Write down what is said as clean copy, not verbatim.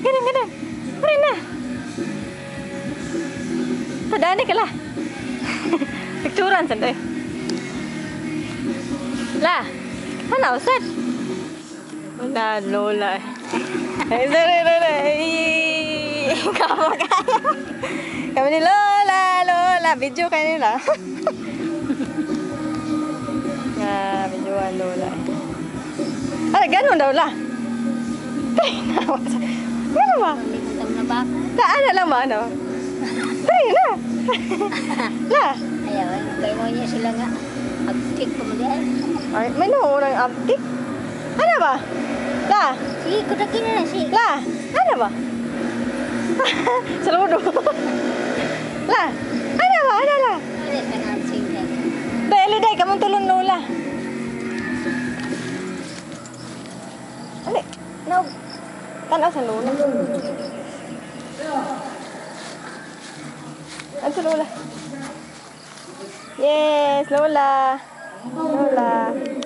Ganun, ganun. Pare na. Tadaan ka lah. Picturean sanday. Lah. Ano usad? Wala lola. Ay, kamu kayo. Kami ni Lola. Video kayo nila. Videoan Lola. Ay, ganun daw lah. Ay, nawas. Ano ba? Ano lang ba, ano? Ay, na. La. Ayaw, kayo mo niya sila nga. Abtik pa mo diyan. Ay, may naunang abtik. Ano ba? La. Sige, kudakin na si. La. Ano ba? Saludo. La. Ano ba? Ano la? Ano ka na sige. Dahil day, kamong tulong Lola. Ano? No. Tanaw sa Lola. Ano sa Lola? Yes, Lola. Lola.